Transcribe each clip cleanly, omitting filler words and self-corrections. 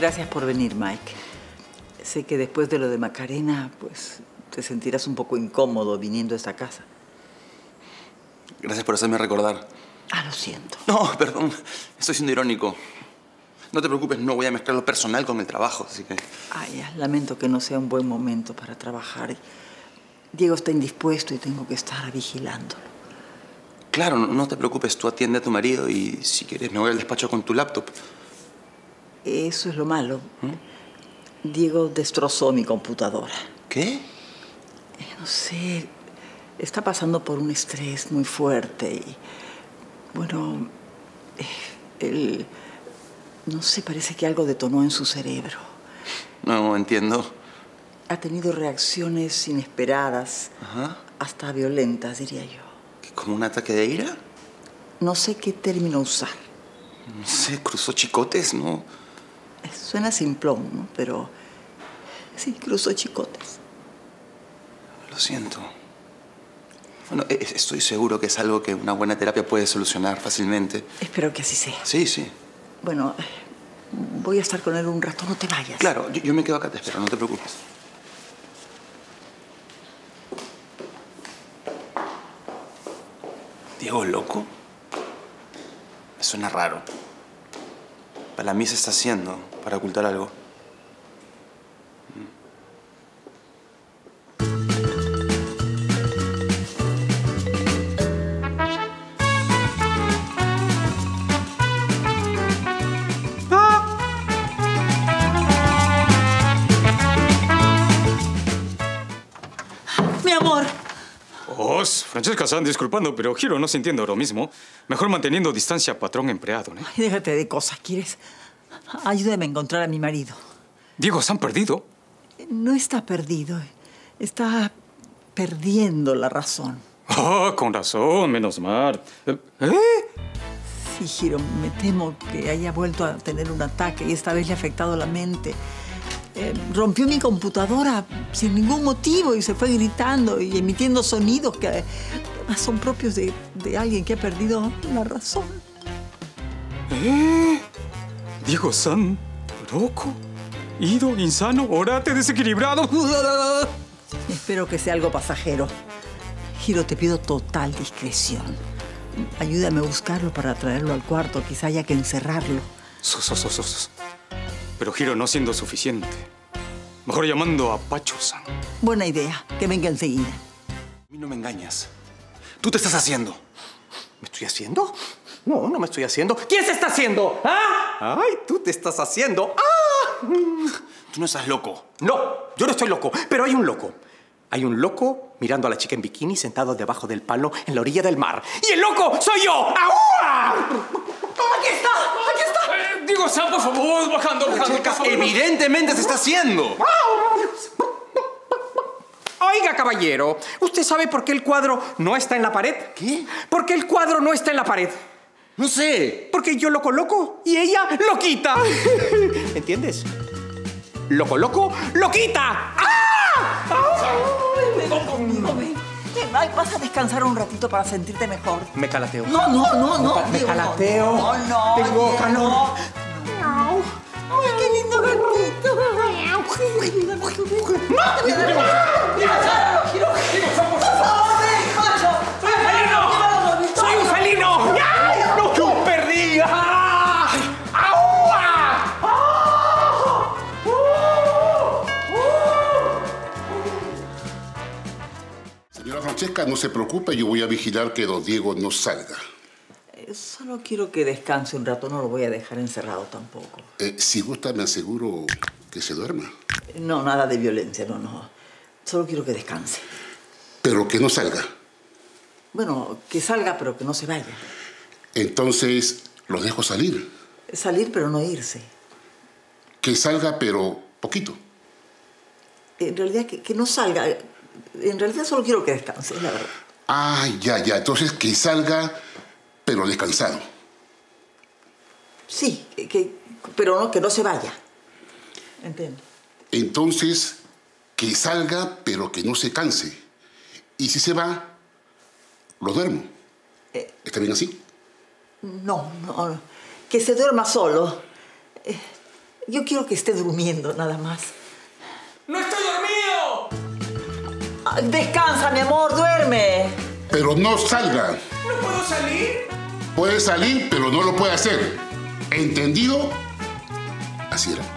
Gracias por venir, Mike. Sé que después de lo de Macarena, pues te sentirás un poco incómodo viniendo a esta casa. Gracias por hacerme recordar. Ah, lo siento. No, perdón. Estoy siendo irónico. No te preocupes, no voy a mezclar lo personal con el trabajo, así que... Ay, ya, lamento que no sea un buen momento para trabajar. Diego está indispuesto y tengo que estar vigilándolo. Claro, no te preocupes. Tú atiende a tu marido y si quieres me voy al despacho con tu laptop. Eso es lo malo. Diego destrozó mi computadora. ¿Qué? No sé, está pasando por un estrés muy fuerte y... Bueno, él... No sé, parece que algo detonó en su cerebro. No entiendo. Ha tenido reacciones inesperadas, hasta violentas, diría yo. ¿Como un ataque de ira? No sé qué término usar. No sé, cruzó chicotes, ¿no? Suena simplón, ¿no? Pero sí, cruzó chicotes. Lo siento. Bueno, estoy seguro que es algo que una buena terapia puede solucionar fácilmente. Espero que así sea. Sí, sí. Bueno, voy a estar con él un rato, no te vayas. Claro, yo me quedo acá, te espero, no te preocupes. ¿Diego loco? Me suena raro. Para mí se está haciendo, para ocultar algo. Mi amor. Oh, Francesca, San, disculpando, pero Hiro no sintiendo lo mismo. Mejor manteniendo distancia patrón-empleado, ¿no? Ay, déjate de cosas, ¿quieres? Ayúdame a encontrar a mi marido. Diego, ¿se han perdido? No está perdido. Está perdiendo la razón. Ah, con razón, menos mal. Sí, Hiro, me temo que haya vuelto a tener un ataque y esta vez le ha afectado la mente. Rompió mi computadora sin ningún motivo y se fue gritando y emitiendo sonidos que además son propios de alguien que ha perdido la razón. Diego-san, loco, ido, insano, orate, desequilibrado. Espero que sea algo pasajero. Hiro, te pido total discreción. Ayúdame a buscarlo para traerlo al cuarto. Quizá haya que encerrarlo. Pero Hiro no siendo suficiente. Mejor llamando a Pacho-san. Buena idea. Que venga enseguida. A mí no me engañas. Tú te estás haciendo. ¿Me estoy haciendo? No, no me estoy haciendo. ¿Quién se está haciendo? ¿Ah? ¡Ay, tú te estás haciendo! ¡Ah! Tú no estás loco. No, yo no estoy loco, pero hay un loco. Hay un loco mirando a la chica en bikini sentado debajo del palo en la orilla del mar. ¡Y el loco soy yo! ¡Ahua! ¡Aquí está! ¡Aquí está! Diego-san, por favor, bajando. Evidentemente se está haciendo. Oiga, caballero, ¿usted sabe por qué el cuadro no está en la pared? ¿Qué? ¿Por qué el cuadro no está en la pared? No sé. Porque yo lo coloco y ella lo quita. ¿Entiendes? Lo coloco, lo quita. Ven conmigo, ven. Ven, vas a descansar un ratito para sentirte mejor. Me calateo. No. Me calateo. No. Tengo calor. Ay, qué lindo gatito. ¡Soy un felino! ¡No! ¡Yo perdí! Señora Francesca, no se preocupe, yo voy a vigilar que don Diego no salga. Solo quiero que descanse un rato, no lo voy a dejar encerrado tampoco. Si gusta, me aseguro que se duerma. No, nada de violencia, no. Solo quiero que descanse. Pero que no salga. Bueno, que salga, pero que no se vaya. Entonces, lo dejo salir. Salir, pero no irse. Que salga, pero poquito. En realidad, que no salga. En realidad, solo quiero que descanse, la verdad. Ah, ya. Entonces, que salga, pero descansado. Sí, pero no, que no se vaya. Entiendo. Entonces, que salga, pero que no se canse. Y si se va, lo duermo. ¿Está bien así? No. Que se duerma solo. Yo quiero que esté durmiendo, nada más. ¡No estoy dormido! Ay, descansa, mi amor, duerme. Pero no salga. ¿No puedo salir? Puede salir, pero no lo puede hacer. ¿Entendido? Así era.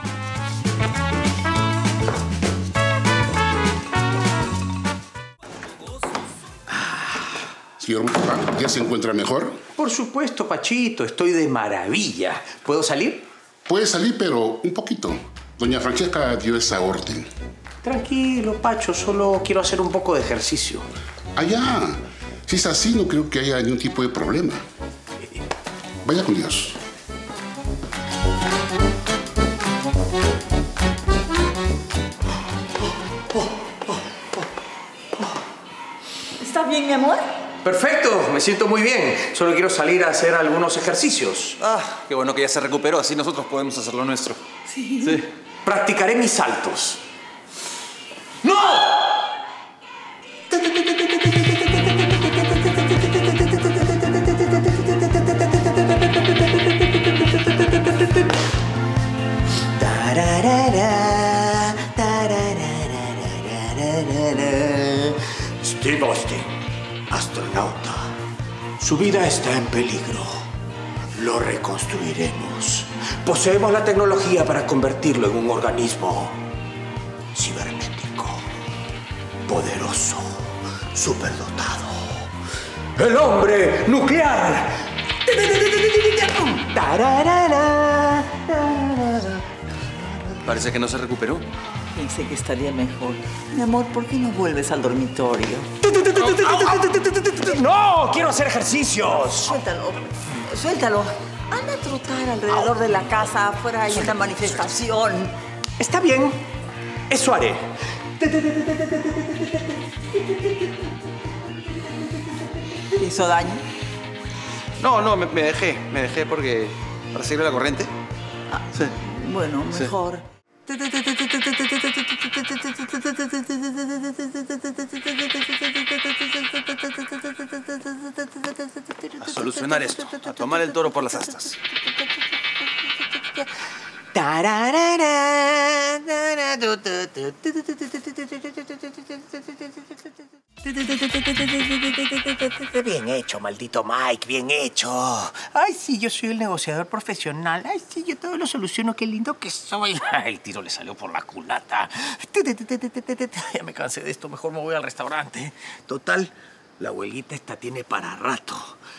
Señor Mustafa, ¿ya se encuentra mejor? Por supuesto, Pachito. Estoy de maravilla. ¿Puedo salir? Puede salir, pero un poquito. Doña Francesca dio esa orden. Tranquilo, Pacho. Solo quiero hacer un poco de ejercicio. Allá. Si es así, no creo que haya ningún tipo de problema. Vaya con Dios. ¿Estás bien, mi amor? Perfecto. Me siento muy bien. Solo quiero salir a hacer algunos ejercicios. Ah, qué bueno que ya se recuperó. Así nosotros podemos hacer lo nuestro. Sí. Practicaré mis saltos. ¡No! Steve Austin, astronauta. Su vida está en peligro. Lo reconstruiremos. Poseemos la tecnología para convertirlo en un organismo cibernético, poderoso, superdotado. ¡El hombre nuclear! Parece que no se recuperó. Pensé que estaría mejor. Mi amor, ¿por qué no vuelves al dormitorio? ¡No! ¡Quiero hacer ejercicios! Suéltalo, suéltalo. Anda a trotar alrededor de la casa. Afuera hay una manifestación. Está bien. Eso haré. ¿Te hizo daño? No, me dejé porque... para seguir la corriente. Ah, Sí. Bueno, mejor. A solucionar esto. A tomar el toro por las astas. Bien hecho, maldito Mike, bien hecho. Ay, sí, yo soy el negociador profesional. Ay, sí, yo todo lo soluciono, qué lindo que soy. El tiro le salió por la culata. Ya me cansé de esto, mejor me voy al restaurante. Total, la huelguita esta tiene para rato.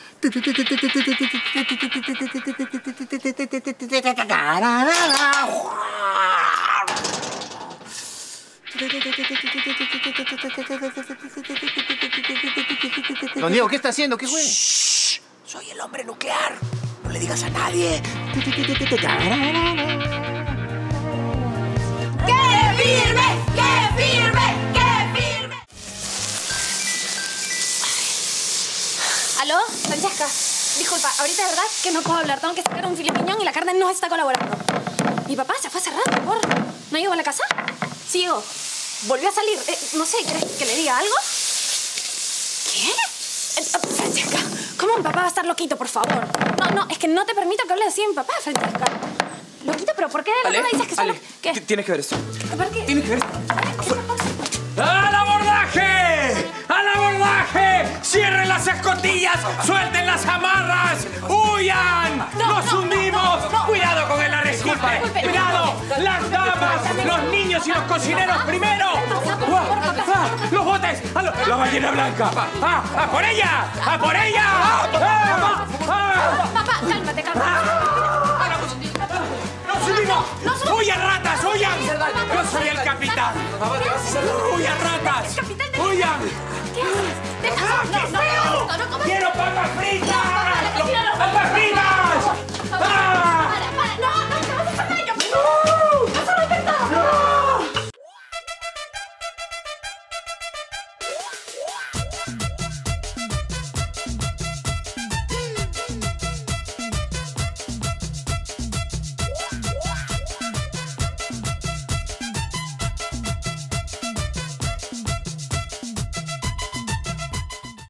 Don Diego, ¿qué está haciendo? ¿Qué fue? Shh, soy el hombre nuclear. No le digas a nadie. ¡Qué firme! ¡Qué firme! ¡Qué firme! ¿Aló? Francesca, disculpa, ahorita de verdad que no puedo hablar. Tengo que sacar un filet mignon y la carne no está colaborando. Mi papá se fue hace rato, ¿no llegó a la casa? Sí llegó. Volvió a salir. No sé, ¿crees que le diga algo? ¿Qué? Francesca, ¿cómo mi papá va a estar loquito, por favor? No, es que no te permito que hables así de mi papá, Francesca. Loquito, ¿pero por qué de la nada dices que solo... ¿Qué? Tienes que ver esto. ¿Por qué? Tienes que ver esto. ¡Al abordaje! ¡Al abordaje! ¡Cierren las escotillas! ¡Suelten las amarras! ¡Huyan! ¡Nos hundimos! ¡Cuidado con el arrecife! ¡Cuidado! ¡Las damas! ¡Los niños y los cocineros primero! ¡Los botes! ¡La ballena blanca! ¡A por ella! ¡A por ella! Papá, cálmate. ¡Nos hundimos! ¡Huyan, ratas! ¡Huyan! ¡Yo soy el capitán! ¡Huyan, ratas! ¡Huyan! ¿Qué haces? ¡Quiero papas fritas!